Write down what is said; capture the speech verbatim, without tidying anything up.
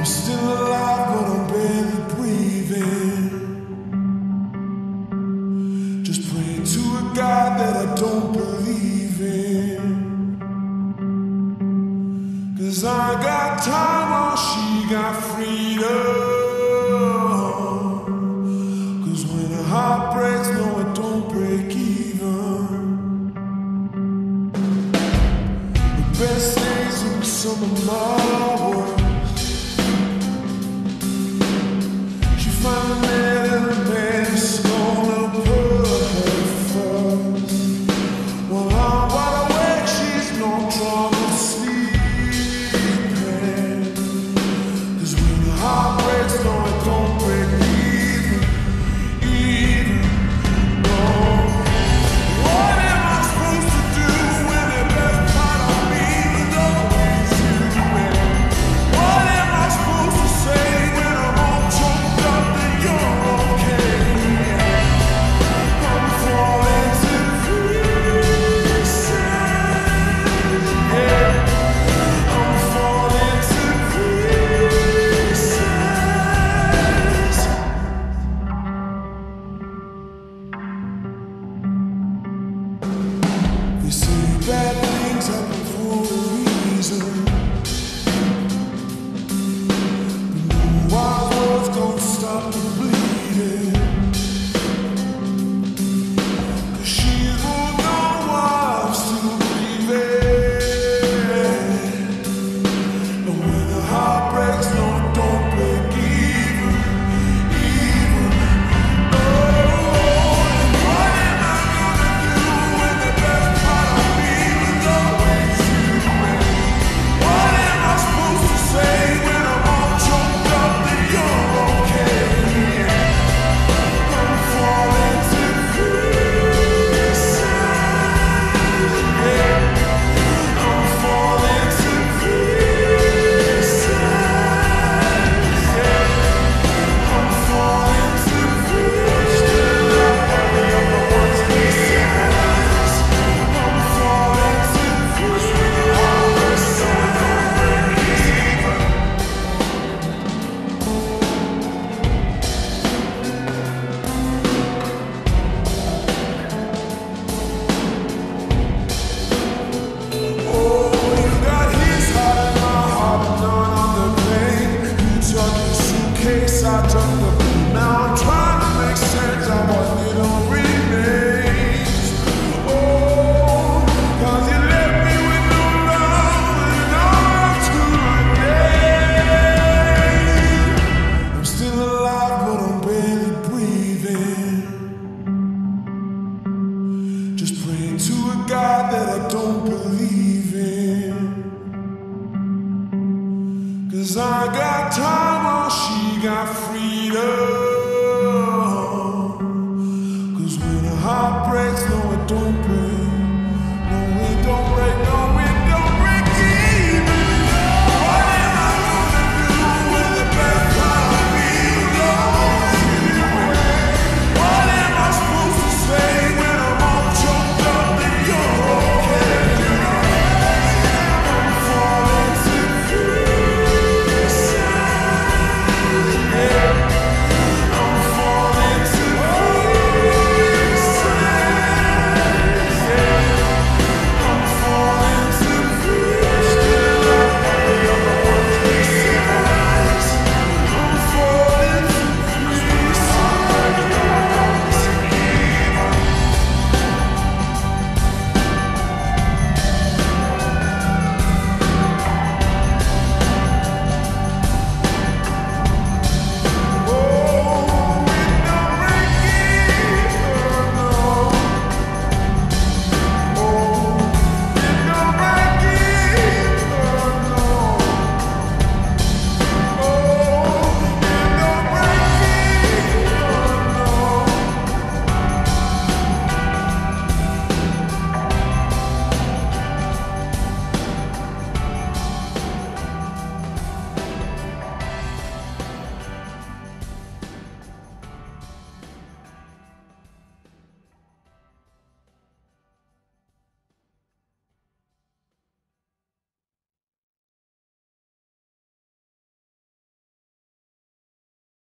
still alive, but I'm barely breathing. Just praying to a God that I don't believe in. 'Cause I got time while she got freedom. 'Cause when a heart breaks, no, it don't break even. The best days will be some of my worst. Finally met a man who's gonna put her first. While I'm wide awake, she's no trouble sleeping. 'Cause when the heart breaks, no, it don't break even, even, no. What am I supposed to do when the best part of me is always you, man? What am I supposed to say when I'm all choked up? You're okay. I'm falling to pieces. Yeah, I'm falling to pieces. They say bad things happen for a reason. But no wild words gonna stop the bleeding. 'Cause she's moved on while I'm still breathing. And when the heart breaks, no, it don't break even, even. Oh, and what am I gonna do when the best part of me was always you, man? What am I supposed to say when I'm all choked up that you're okay? I'm falling to pieces. Yeah, I'm falling to pieces. Yeah, I'm falling to pieces. I'm falling to I took the beat. Now I'm trying to make sense of what little remains. Oh, 'cause you left me with no love and all too late. I'm still alive, but I'm barely breathing. Just praying to a God that I don't believe in. 'Cause I got time while she got freedom.